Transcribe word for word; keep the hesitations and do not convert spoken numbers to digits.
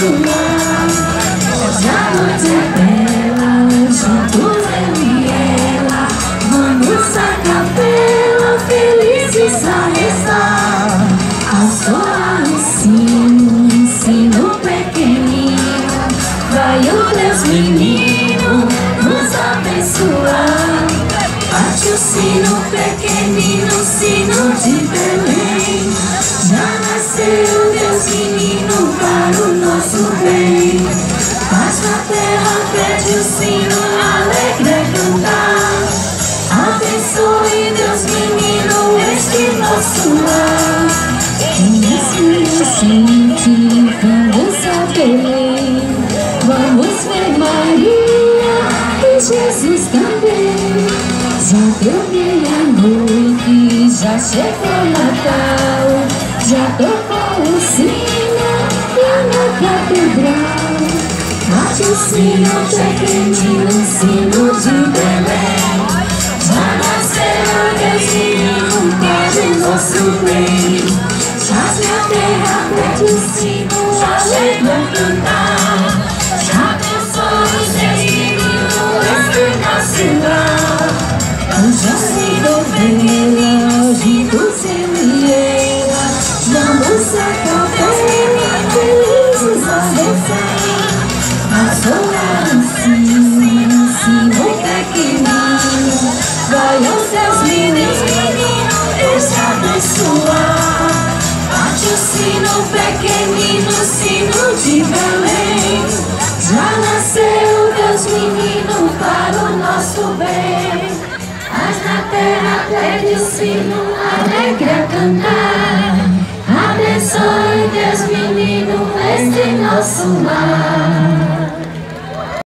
nosso lar. Hoje a noite é bela, juntos eu e ela, vamos à capela, felizes a rezar. Ao soar o sino, um sino pequenino, vai o Deus menino nos abençoar. Bate o sino pequenino, sino de Belém, já nasceu Deus menino para o nosso bem. Paz na terra, pede o sino, alegre é cantar. Abençoe Deus menino este nosso lar. Inocente, vamos a Belém, vamos ver Maria e Jesus também. Já deu meia-noite, já chegou Natal, já tocou o sino lá na catedral. Bate o sino pequenino, sino de Belém, já nasceu Deus menino para o nosso bem. Jaz na terra, pede o sino, alegre a cantar. Já pensou Deus menino este nosso lar. Hoje a sino bela, juntos eu e ela, vamos a capela, felizes a rezar. Ao soar o sino, sino pequenino, vai o Deus menino este abençoar. Bate o sino pequenino, sino de Belém, já nasceu Deus menino para o nosso bem. Paz na terra, pede o sino, alegre a cantar. Abençoe Deus menino este nosso lar.